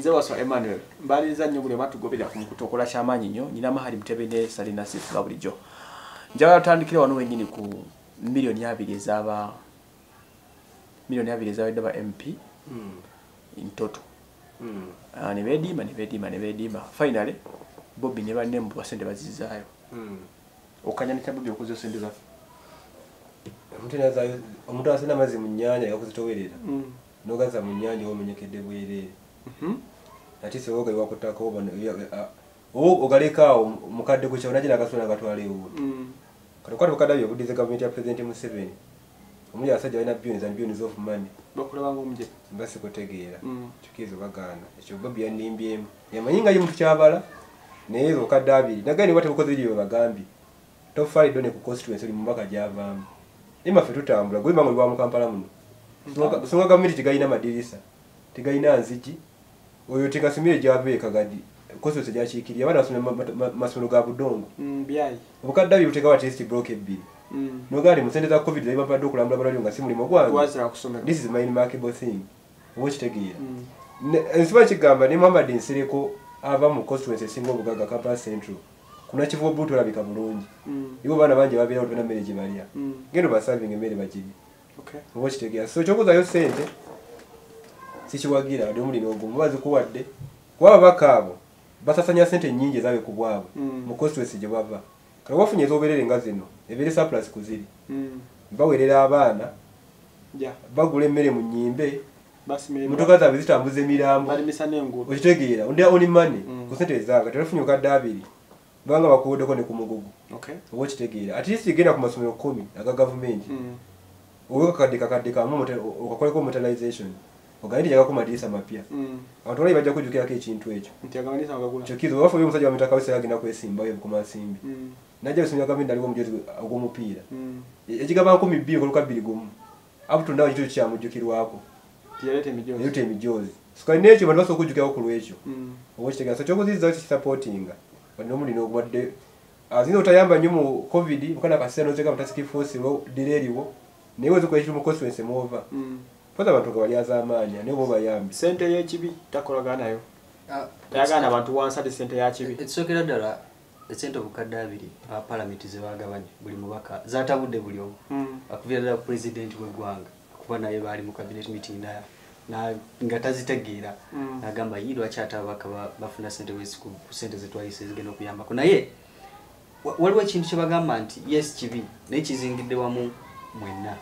nze waswa Emmanuel mbaliza nnyo buli matugobera ku kutokola kyamaanyi nnyo nyina mahali mtebene salina sifuka bulijjo njagala tutandikire wano wennyini ku milioni 2 ezaba ba MP in total ne bedima finally Bobby ne banne mu basente bazizaayo okanyanika Bobby okuzo sente za omuntu asena mazi mu nnyanja yakuzitowerera nogaza mu nnyanja omenyekedde bwerere ati se woga wakutako bano ogalekao mukadde ku kyona jira kasona gatwale ewo katokwato bakadabyo budize government ya president Museveni omuli asajja alina billions of money bakulaba ngomje mbase kutegeera kikizo bagana ekyo Bobby yanimbyemu yamanyinga yi muntu kyabala nezo kadabiri nagani wate bukoze byo bagambi tofali done ku constituency mu mbaka javamu ima fe tutambula gwe bango lwa mu Kampala muno songa government tigayina madirisa tigayina nziki oyo tigasimire jave kagadi constituency jachikiriya bana basuna masolo ga budongo byai obukaddabi buteka wa test block ebbiri nogari musende za covid zaiba paddo kulambula balali nga simuli mogwangu this is my remarkable thing watch tegira nsiba kigamba ne Muhammad Nsireko ava mu constituency singo bugaga Kampala Central kuna chifu obuto labika bulungi ibo bana banje babira otuna mereje baliya ngendo basaving emere bajibi okay watch tegira so chokoza yo sente sichiwagira ade muri nogo mubazi kuwadde kwaba bakabo basasanya sente nyingi zawe kubwabo mu constituency je bava kale wafunye zoberere nga zino ebere surplus kuziri bawerera abana bagule mmere mu nyimbe basi mmere mutoka za bizitambuze mirambo bali misane ngudo okitegeera undi only money ku sente zaga telefunyo kadabiri banga bakuwodeko ne ku mugugu okay okitegeera at least igenda ku masomero 10 aga government uwe kakadika mu okakoleko motorization ogandi jaga ku madirisa mapya abantu bali bajja kujukira ke ekintu ekyo nti agamanisa ngagula chokizo wafu uyu musajja wa mitaka wese yagenda kwesimba yo ku masimbi najja bisumya government aliwo mujozi ogw'omupiira ekigaba 12 koluka 2 gumu up to now kitu kya mujukirwako yalete emijozi sika nekyo bantu baso kujukira ku lwekyo obwekitega so kyokuziza supporting bano muli no gwadde azino tayamba nnyo mu covid mukana kaseno zeka mutaski force lo dileriwo newe zo kweshimu constituency mova fata bantu nga bali azamanya ne bo bayambi sente y'ekibi takolaga nayo tayagana abantu wansati sente ya kibi ekisokera ddala esente obukadde abiri parliament ze bagabanye buli mubaka zatabudde buli omu akuvira president w'eggwanga kuba naye bali mu cabinet meeting na nga tazitegeera agamba yidwa kyata abaka bafuna sente wesiku sente zetwayise zigenda okuyambako naye waliwo ekintu kye bagamba nti yes kibi naye kizingidde wamu mwenna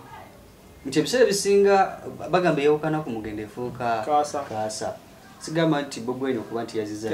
nti ebiseera bisinga bagamba yawukana ku mugende efuuka kaasa sigamba nti Bobby okuba nti yaziza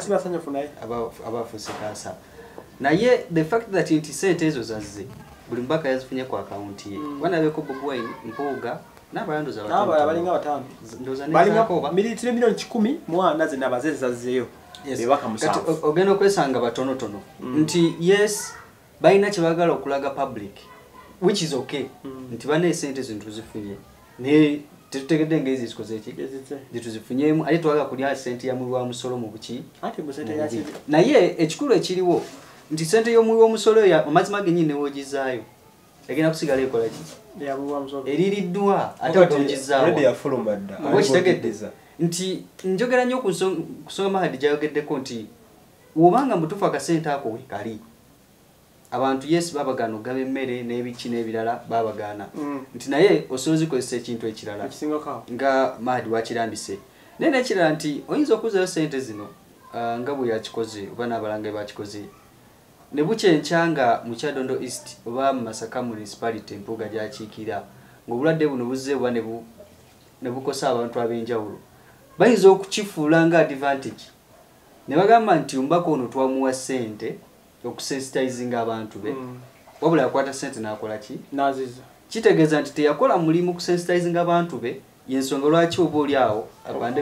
abafuuse kaasa naye the fact that nti sente ezo zazze buli mbaka yazifunye ku akaunti ye wanabeko Bobby Mpuuga n'abalandoza abalinga batano balinga militire milioni 10 mwana ze nabazeze zazzeyo bebaka musanvu ogenda okwesanga batonotono nti yes balina kyebagala okulaga public which is okay nti bane sente zintu zifunye ne tetutegedde ngezi zikoze ki zituzifunyemu ali twaga kulya sente ya mulwa musolo mu buki ati mu sente ya kibi naye ekikulu ekiriwo nti sente yo mulwa musolo ya amazima genyine wogizaayo egena kusigala ekola ki ya mulwa musolo eririddwa ate watogizaawo ready ya follow madda okitegedde nti njogera nnyo kusonga mahadi jayogeddeko nti wobanga mutufu akasente ako wekali abantu yes babagano gabe mmere n'ebiki n'ebirala babagana nti naye osobozi kwesa ekintu ekirala nga mahadi wakirambise nene ekirala nti oyinza okuzayo sente zino nga bwe yakikoze oba n'abalanga bakikoze ne bukyenkyanga mu Kyadondo East oba mu Masaka municipality Mpuuga gyakiikira ng'obulwadde buno buzze oba ne bukosa abantu ab'enjawulo bayinza okukifuula nga advantage ne bagamba nti ombaka ono twamuwa sente okusensitizing abantu be wabula yakwata sente n'akola ki naziza kitegeeza nti teyakola mulimu kusensitizing abantu be yensonga lwaki oba oli awo abande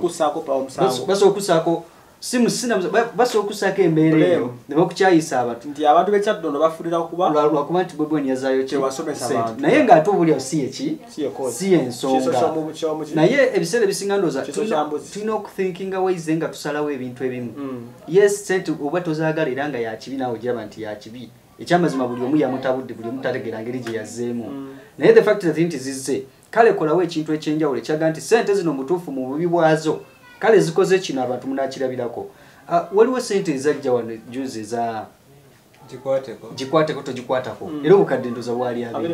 baso okusaako baso okusaako embeera eyo ne bakukyayisa abantu nti abantu b'Ekyadondo bafulira lwakuba nti Bobby yazaayo kyewasomesa abantu naye ng'ate obuli awo si ensonga naye ebiseera ebisinga ndooza tulina okuthinkinga waize nga tusalawo ebintu ebimu yes sente oba tozaagala era nga yakibi naawe ogiraba nti yakibi ekyamazima buli omu yamutabudde buli omu tategeera ngeri gye yazzeemu naye the fact that nti zizze kale kolawo ekintu ekyenjawulo ekyaga nti sente zino mutuufu mu bubi bwazo kale zikoze kino abantu munakirabirako waliwo sente ezajja wano juzi za jikwateko togikwatako era obukadde ndoza bwali abiri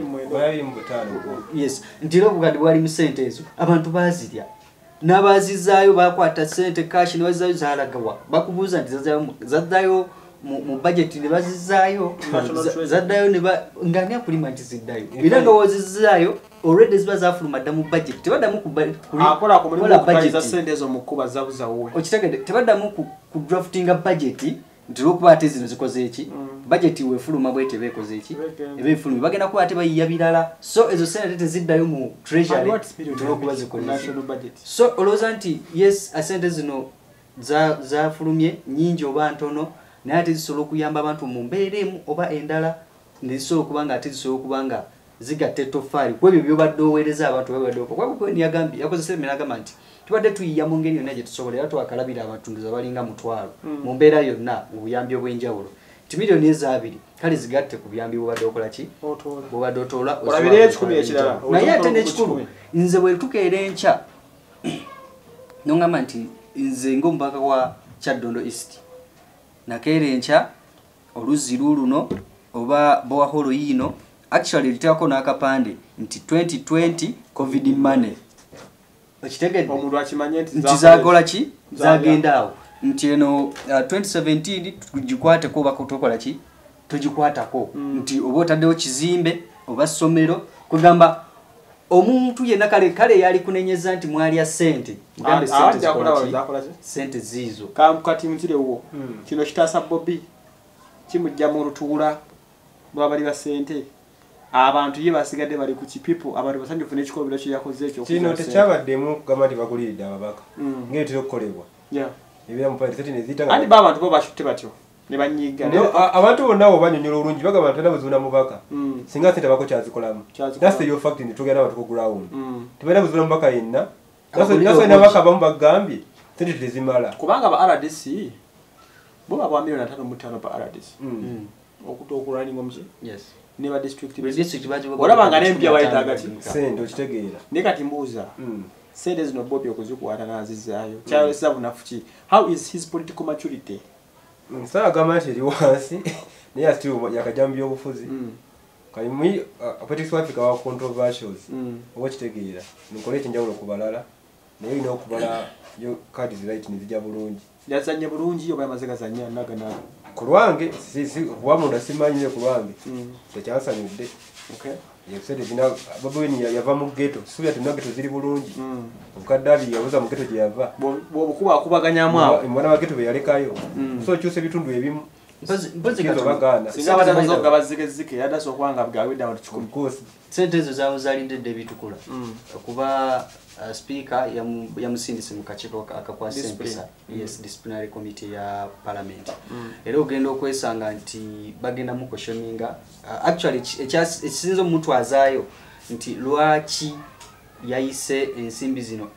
yes nti era obukadde bwali mu sente ezo abantu bazirya n'abazizaayo bakwata sente cash ne bazizaayo zalagawa bakubuuza nti zaddayo mu budget ne bazizaayo zaddayo ngani akulima nti ziddayo era nga wazizaayo already ziba zafuluma dda mu budget tebaddamu akola ku mulimu okutwaliza sente ezo mu kuba zabuzawo okitegedde tebaddamu ku draftinga budget nti olwokuba ate zino zikoze eki budget wefuluma bwete beekoze eki ebefuluma bagenda kuba ate bayiya birala so ezo sente teziddayo mu treasury olwokuba zikoleze so olowooza nti yes sente zino zafulumye nyingi oba ntono naye ate zisobola okuyamba abantu mu mbeera emu oba endala nezisobola okuba nga ate zisobola okuba nga zigatta etoffaali ku ebyo byobadde oweereza abantu babadde okukweni yagambye yakozesa emmera agamba nti tubadde tuyiya mu ngeri yonna gye tusobola era twakalabira abatunduzi abalinga mutwalo mu mbeera yonna mu buyambi obw'enjawulo ti miliyoni ezabiri kale zigatte ku buyambi bwobadde okola ki bwobadde otoola naye ate n'ekikulu nze bwe tukeera enkya nongamba nti nze ng'omubaka wa Kyaddondo East nakeera enkya oluzzi luno oba bowaholo yino actually liteekako n'akapande nti 2020 covid money okitegedde omuntu akimanye nti zakola ki zagenda awo nti eno 2017 tugikwateko oba kutokola ki tugikwatako nti oba otaddewo kizimbe oba ssomero kugamba omuntu yenna kale yali kunenyeza nti mwalya sente sente ziizo kati nzirewo kino kitaasa Bobby kimujja mu lutuula lwabali ba sente abantu ye basigadde bali ku kipipo abantu basanjufu n'ekikolobero kye yakoze ekyo kino tekyabaddemu kugamba nti baguliridde ababaka ng'ebitera okukolebwa ebira mu party ne zita andi abantu bo bashutte batyo ne banyiga abantu bonna bo banyonyola obulungi bagamba nti buzuna mubaka singa sente bako kyazikolamu that's the fact ni tugenda abantu ku ground tebera buzuna mubaka yenna naso nabaka bamu bagambye sente tezimala kubanga ba RDC bo ba milioni 5.5 pa RDC okutokulani ngomje yes ne ba district baji olabanga nempya bayitaga ki sente okitegeera ne kati mbuuza sente zino Bobby okuzikwata nazizaayo kyawe sabu nafuki how is his political maturity Sasa gama nti eri wansi naye ati yakajambi obufuzi kalimu politics wa Africa wa controversials oba kitegeera nikole ekinjawulo kubalala naye ino okubala yo cards right nizija bulungi yazanye bulungi oba yamaze gazanya naga kulwange wamunda simanyire kulwange tekyasanyudde okay yesede bina babweni yava mu ghetto suya tunageto ziri bulungi okaddabi yabuza mu ghetto gye yava bobukuba akubaganyaamu awo mwana wa ghetto be yalekayo so kyuse bitundu ebimu mpozi bagana singa batazo gabazike yadaso kwanga bwawida abantu 10 kosi sente ezo zawo zalindedde bitukula kuba speaker yamusindise mu kakiiko akakwasa empisa yes disciplinary committee ya parliament era ogenda okwesanga nti bagenda mu questioninga actually ekisinzo omuntu azaayo nti lwaki yayise ensimbi zino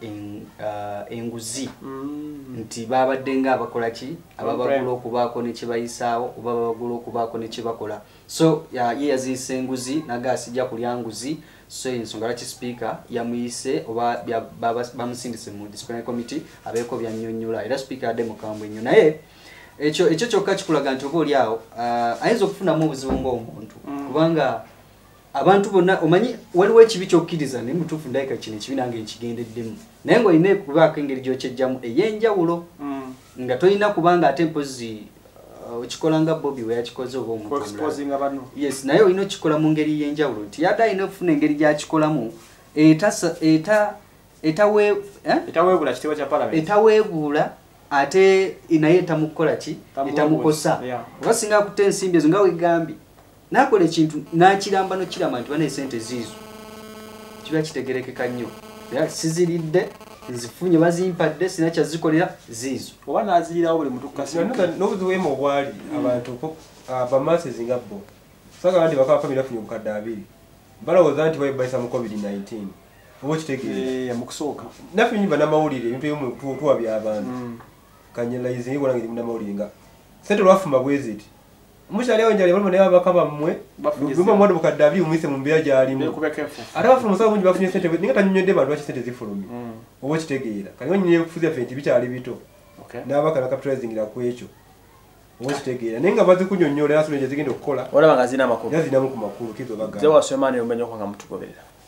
enguzi nti babadde nga abakola ki ababagula okubaako ne kibayisaawo oba babagula okubaako ne kibakola so ye yaziyise enguzi nagasijja kulya nguzi so ensonga lwaki speaker yamuyise oba bamusindise mu disciplinary committee abeeko byannyonnyola era speaker yadde mukambwe nnyo naye ekyo kyokka kikulaga nti oba oli awo ayinza okufunamu obuzibu ng'omuntu kubanga abantu bonna omanyi waliwo ekibi kyokkiriza naye mutuufu ndayika kino ekibi nange nkigendeddemu naye ng'olina kubaako engeri gy'okyejjamu ey'enjawulo nga tolina kubanga ate mpozi okikola nga Bobby we yakikoze oba omuntu yes naye olina okikola mu ngeri y'enjawulo nti yadde alina okufuna engeri gy'akikolamu etaweebula ate naye etamukukola ki etamukosa oba singa akutte ensimbi ezo nga wegambye nakola ekintu nakiramba nokiramba nti bana esente ziizo kiba kitegerekeka nnyo siziridde nzifunye bazimpadde sina kyazikolera ziizo oba nazirirawo buli mutu n'obuziwemu obwali abantu bamaase zingabbo saka bandi bakaba famire afunye obukadde 2 balowooza nti bayibayisa mu covid-19 oba okitegeera mukusooka naffe nyumba n'amawulire ebintu ebimu tuwa by'abantu kanyelaizingi bona ngeri munamawulire nga sente lwafuma bweziti mushali awonjali bali ne bakaba mmwe bumwe mwado mukaddabi umise mu mbeya gyalimu ate bafuna musawo mungi bafunye sente ninga tanyonyedde bantu baki sente zifulumi obo kitegeera kali nyinyi kufuza fenti bikyali bito n'abaka na capitalizing la kwekyo obo kitegeera nenga bazi kunyonyola yaso nje zigenda okukola olaba ngazina amakulu yazina mu ku makulu kizo baga zewa Sulemani umenye kwanga mutugoberera